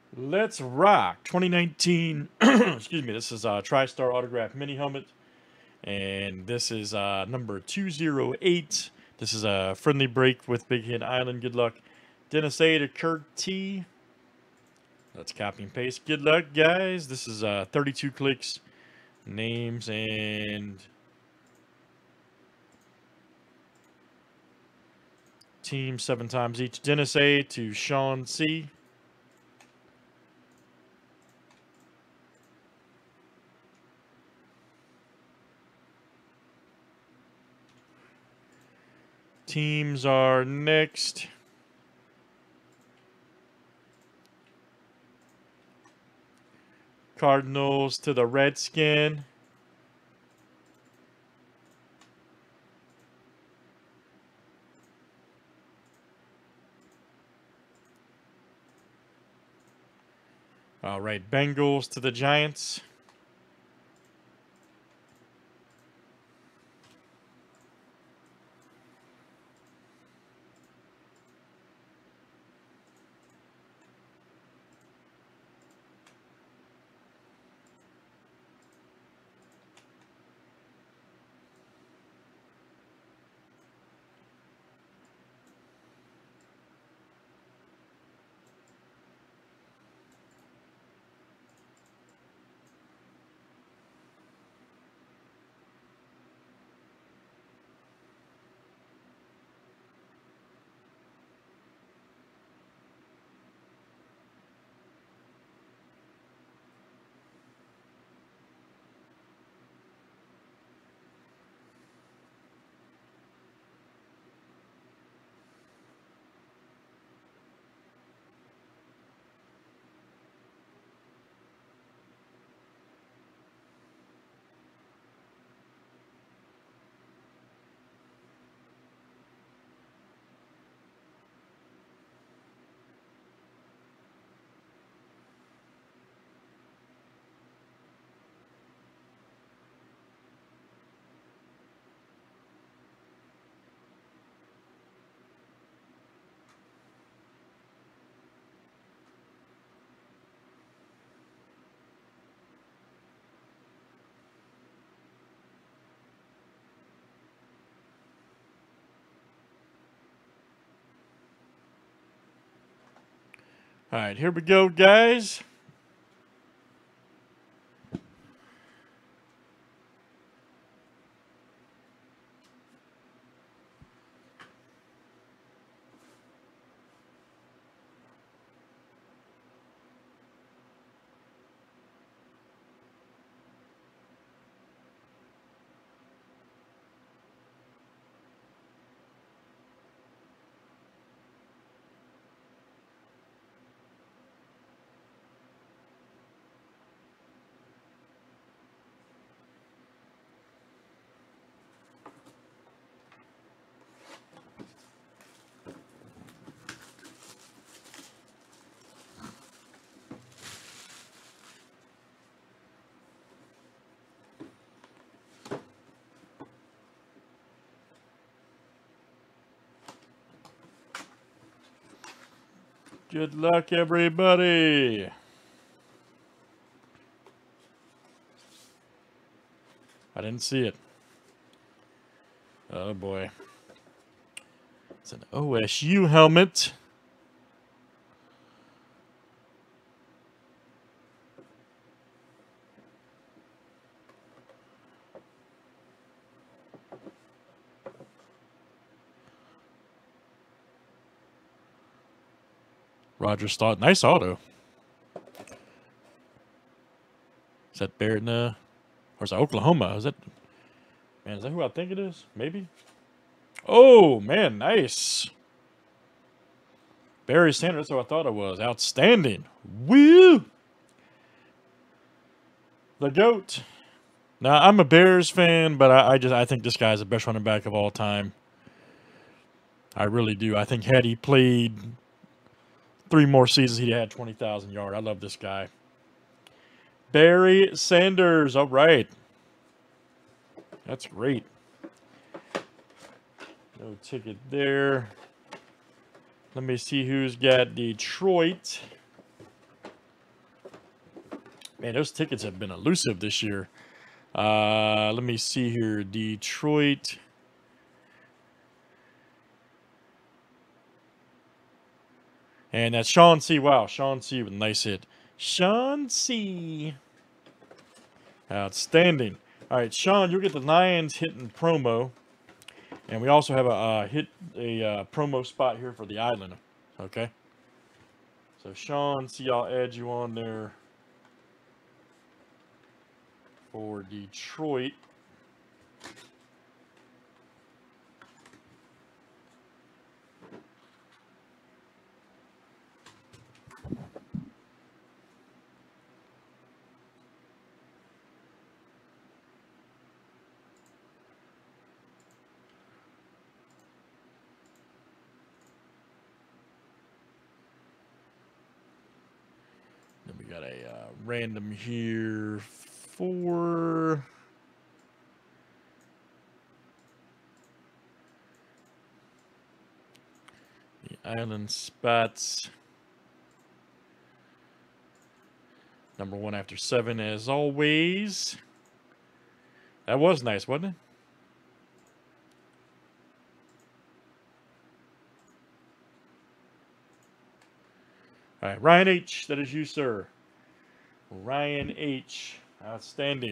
Let's rock. 2019. Excuse me. This is a Tristar autograph mini helmet, and this is number 208. This is a friendly break with Big Hit Island. Good luck, Dennis A to Kirk T. Let's copy and paste. Good luck, guys. This is 32 clicks, names, and team 7 times each. Dennis A to Sean C. Teams are next. Cardinals to the Redskin. All right, Bengals to the Giants. All right, here we go, guys. Good luck, everybody. I didn't see it. Oh, boy. It's an OSU helmet. Roger Stott. Nice auto. Is that Barrett? Or is that Oklahoma? Is that, man, is that who I think it is? Maybe? Oh, man, nice. Barry Sanders, that's what I thought it was. Outstanding. Woo! The GOAT. Now, I'm a Bears fan, but I think this guy's the best running back of all time. I really do. I think had he played 3 more seasons, he'd have had 20,000 yards. I love this guy. Barry Sanders. All right. That's great. No ticket there. Let me see who's got Detroit. Man, those tickets have been elusive this year. Let me see here. Detroit. And that's Sean C. Wow, Sean C. with a nice hit. Sean C. Outstanding. All right, Sean, you'll get the Lions hitting promo. And we also have a promo spot here for the Island. Okay. So Sean, see, I'll add you on there for Detroit. Then we got a random here for the Island spots. Number 1 after 7, as always. That was nice, wasn't it? All right, Ryan H. That is you, sir. Ryan H. Outstanding.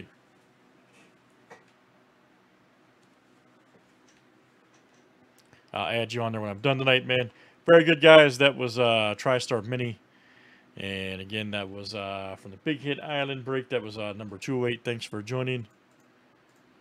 I'll add you on there when I'm done tonight, man. Very good, guys. That was TriStar Mini. And again, that was from the Big Hit Island break. That was number 208. Thanks for joining.